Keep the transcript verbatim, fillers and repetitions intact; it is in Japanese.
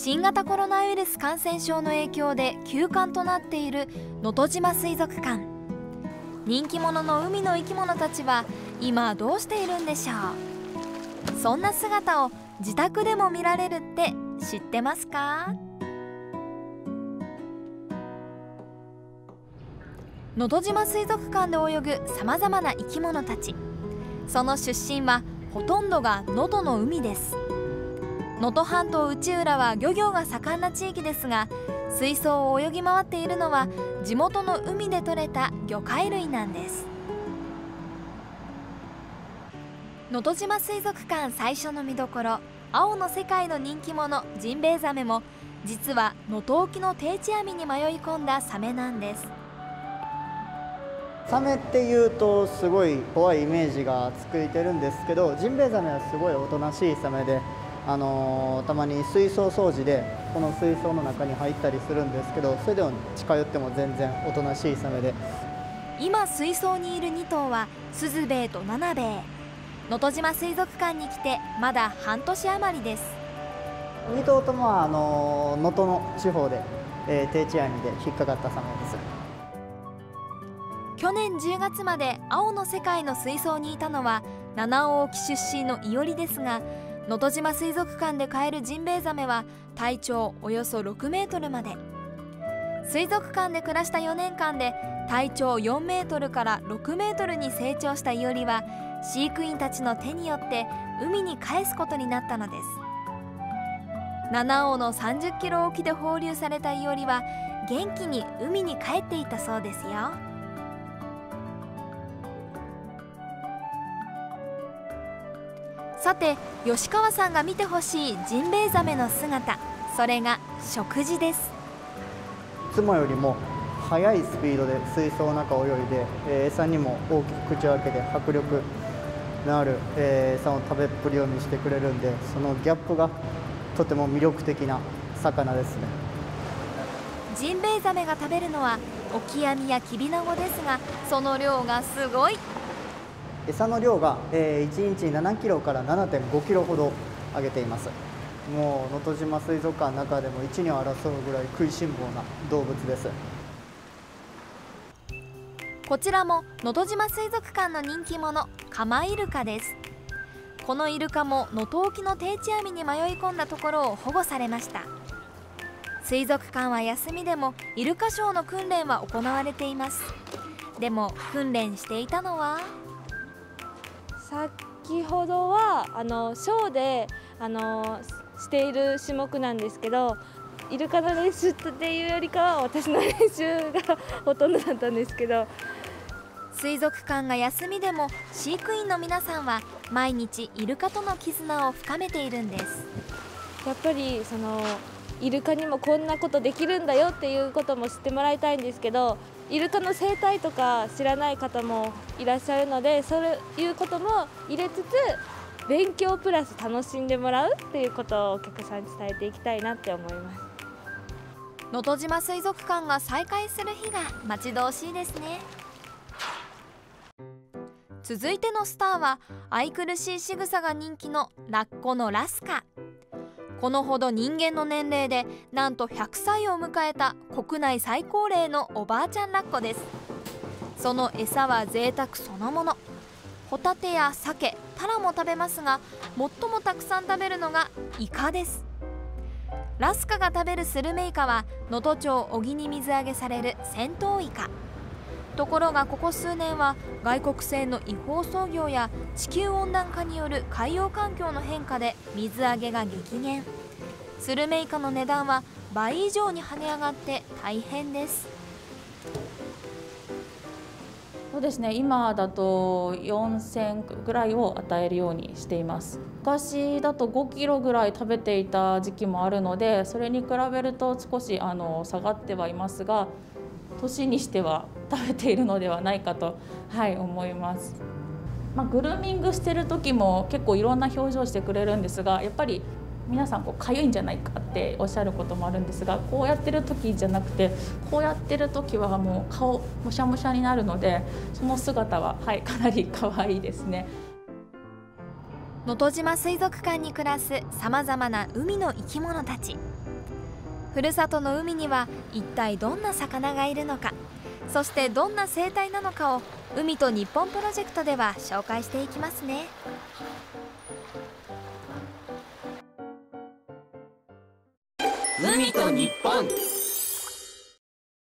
新型コロナウイルス感染症の影響で休館となっている能登島水族館。人気者の海の生き物たちは今どうしているんでしょう。そんな姿を自宅でも見られるって知ってますか？能登島水族館で泳ぐさまざまな生き物たち。その出身はほとんどが能登の海です。能登半島内浦は漁業が盛んな地域ですが、水槽を泳ぎ回っているのは地元の海で採れた魚介類なんです。能登島水族館最初の見どころ、青の世界の人気者ジンベエザメも実は能登沖の定置網に迷い込んだサメなんです。 サメっていうとすごい怖いイメージがついてるんですけど、ジンベエザメはすごいおとなしいサメで、あのー、たまに水槽掃除でこの水槽の中に入ったりするんですけど、それでも近寄っても全然おとなしいサメで、 今水槽にいるに頭はスズベエとナナベエ。能登島水族館に来てまだ半年余りです。 に頭ともはあの能登の地方で、えー、定置網で引っかかったサメです。 去年じゅうがつまで青の世界の水槽にいたのは七尾沖出身のイオリですが、能登島水族館で飼えるジンベエザメは体長およそろくメートルまで。水族館で暮らしたよねんかんで体長よんメートルからろくメートルに成長したイオリは、飼育員たちの手によって海に返すことになったのです。七尾のさんじゅっキロ沖で放流されたイオリは元気に海に帰っていったそうですよ。さて、吉川さんが見てほしいジンベエザメの姿、それが食事です。 いつもよりも速いスピードで水槽の中を泳いで、えー、餌にも大きく口を開けて迫力のある、えー、餌の食べっぷりを見せてくれるんで、そのギャップがとても魅力的な魚ですね。 ジンベエザメが食べるのはオキアミやキビナゴですが、その量がすごい。 餌の量が、えー、いちにちななキロから ななてんごキロほどあげています。もう能登島水族館の中でも一二を争うぐらい食いしん坊な動物です。 こちらも能登島水族館の人気者、カマイルカです。このイルカも能登沖の定置網に迷い込んだところを保護されました。水族館は休みでもイルカショーの訓練は行われています。でも訓練していたのは、 先ほどはあのショーであのしている種目なんですけど、イルカの練習っていうよりかは私の練習がほとんどだったんですけど、 水族館が休みでも飼育員の皆さんは毎日イルカとの絆を深めているんです。 やっぱりそのイルカにもこんなことできるんだよっていうことも知ってもらいたいんですけど、イルカの生態とか知らない方もいらっしゃるので、そういうことも入れつつ勉強プラス楽しんでもらうっていうことをお客さんに伝えていきたいなって思います。 能登島水族館が再開する日が待ち遠しいですね。続いてのスターは愛くるしい仕草が人気のラッコのラスカ。このほど人間の年齢でなんとひゃくさいを迎えた国内最高齢のおばあちゃんラッコです。その餌は贅沢そのもの。ホタテやサケ、タラも食べますが、最もたくさん食べるのがイカです。ラスカが食べるスルメイカは能登町小木に水揚げされる戦闘イカ。ところがここ数年は外国製の違法操業や地球温暖化による海洋環境の変化で水揚げが激減。スルメイカの値段は倍以上に跳ね上がって大変です。 そうですね、今だとよんせんぐらいを与えるようにしています。昔だとごキロぐらい食べていた時期もあるので、それに比べると少しあの下がってはいますが、年にしては食べているのではないかと、はい、思います。まあ、グルーミングしてる時も結構いろんな表情してくれるんですが、やっぱり皆さんこうかゆいんじゃないかっておっしゃることもあるんですが、こうやってる時じゃなくて、こうやってる時はもう顔むしゃむしゃになるので、その姿は、はい、かなり可愛いですね。 能登島水族館に暮らすさまざまな海の生き物たち。 ふるさとの海には一体どんな魚がいるのか、そしてどんな生態なのかを海と日本プロジェクトでは紹介していきますね。 海と日本。